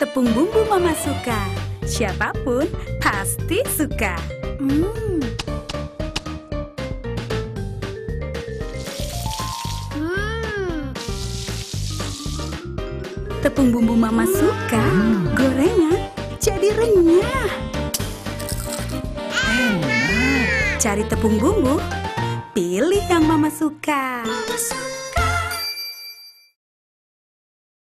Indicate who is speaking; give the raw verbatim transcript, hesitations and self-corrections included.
Speaker 1: Tepung bumbu Mama suka. Siapapun pasti suka. Hmm.
Speaker 2: Hmm.
Speaker 1: Tepung bumbu Mama suka. Gorengan jadi renyah. Cari tepung bumbu, pilih yang Mama suka.
Speaker 2: Mama suka.